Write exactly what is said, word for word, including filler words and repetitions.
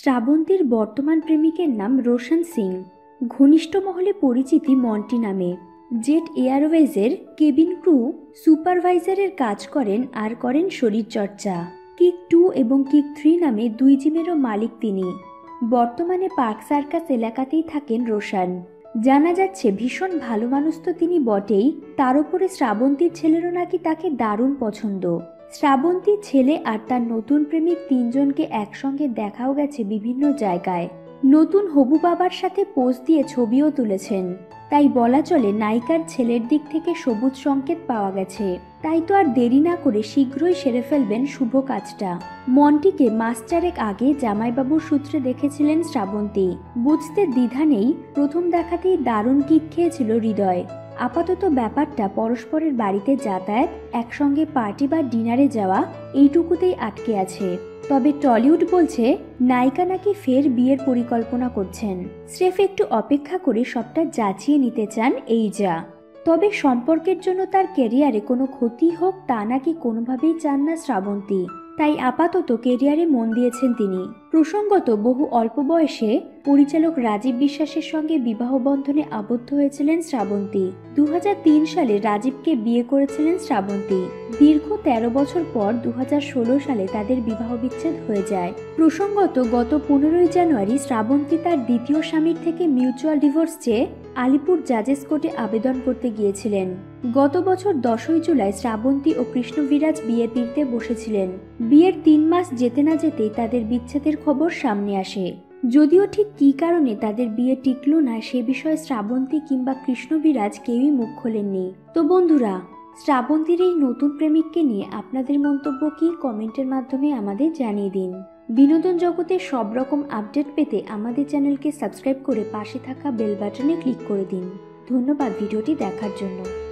শ্রাবন্তীর বর্তমান প্রেমিকের নাম রোশন সিং, ঘনিষ্ঠ মহলে পরিচিতি মন্টি নামে। জেট এয়ারওয়েজের কেবিন ক্রু সুপারভাইজারের কাজ করেন আর করেন শরীরচর্চা। কিক টু এবং কিক থ্রি নামে দুই জিমেরও মালিক তিনি। বর্তমানে পার্ক সার্কাস এলাকাতেই থাকেন রোশন। জানা যাচ্ছে ভীষণ ভালো মানুষ তো তিনি বটেই, তার উপরে শ্রাবন্তীর ছেলেরও নাকি তাকে দারুণ পছন্দ। শ্রাবন্তীর ছেলে আর তার নতুন প্রেমিক তিনজনকে একসঙ্গে দেখাও গেছে বিভিন্ন জায়গায়। নতুন হবু বাবার সাথে পোজ দিয়ে ছবিও তুলেছেন। তাই বলা চলে নায়িকার ছেলের দিক থেকে সবুজ সংকেত পাওয়া গেছে। তাই তো আর দেরি না করে শীঘ্রই সেরে ফেলবেন শুভ কাজটা। মন্টিকে মাস চারেক আগে জামাইবাবুর সূত্রে দেখেছিলেন শ্রাবন্তী। বুঝতে দ্বিধা নেই, প্রথম দেখাতেই দারুণ কিক খেয়েছিল হৃদয়। আপাতত ব্যাপারটা পরস্পরের বাড়িতে যাতায়াত, একসঙ্গে পার্টি বা ডিনারে যাওয়া এইটুকুতেই আটকে আছে। তবে টলিউড বলছে নায়িকা নাকি ফের বিয়ের পরিকল্পনা করছেন। স্রেফ একটু অপেক্ষা করে সবটা যাচিয়ে নিতে চান এই যা। তবে সম্পর্কের জন্য তার ক্যারিয়ারে কোনো ক্ষতি হোক তা নাকি কোনোভাবেই চান না শ্রাবন্তী। তাই আপাতত ক্যারিয়ারে মন দিয়েছেন তিনি। প্রসঙ্গত বহু অল্প বয়সে পরিচালক রাজীব বিশ্বাসের সঙ্গে বিবাহ বন্ধনে আবদ্ধ হয়েছিলেন শ্রাবন্তী। দু হাজার তিন সালে রাজীবকে বিয়ে করেছিলেন শ্রাবন্তী। দীর্ঘ তেরো বছর পর দু হাজার ষোলো সালে তাদের বিবাহ বিচ্ছেদ হয়ে যায়। প্রসঙ্গত গত পনেরোই জানুয়ারি শ্রাবন্তী তার দ্বিতীয় স্বামীর থেকে মিউচুয়াল ডিভোর্স চেয়ে আলিপুর জাজেস কোর্টে আবেদন করতে গিয়েছিলেন। গত বছর দশই জুলাই শ্রাবন্তী ও কৃষ্ণবিরাজ বিয়ের পিঁড়িতে বসেছিলেন। বিয়ের তিন মাস যেতে না যেতেই তাদের বিচ্ছেদের খবর সামনে আসে। যদিও ঠিক কী কারণে তাদের বিয়ে টিকল না সে বিষয়ে শ্রাবন্তী কিংবা কৃষ্ণবিরাজ কেউই মুখ খোলেননি। তো বন্ধুরা, শ্রাবন্তীর এই নতুন প্রেমিককে নিয়ে আপনাদের মন্তব্য কি কমেন্টের মাধ্যমে আমাদের জানিয়ে দিন। বিনোদন জগতের সব রকম আপডেট পেতে আমাদের চ্যানেলকে সাবস্ক্রাইব করে পাশে থাকা বেল বাটনে ক্লিক করে দিন। ধন্যবাদ ভিডিওটি দেখার জন্য।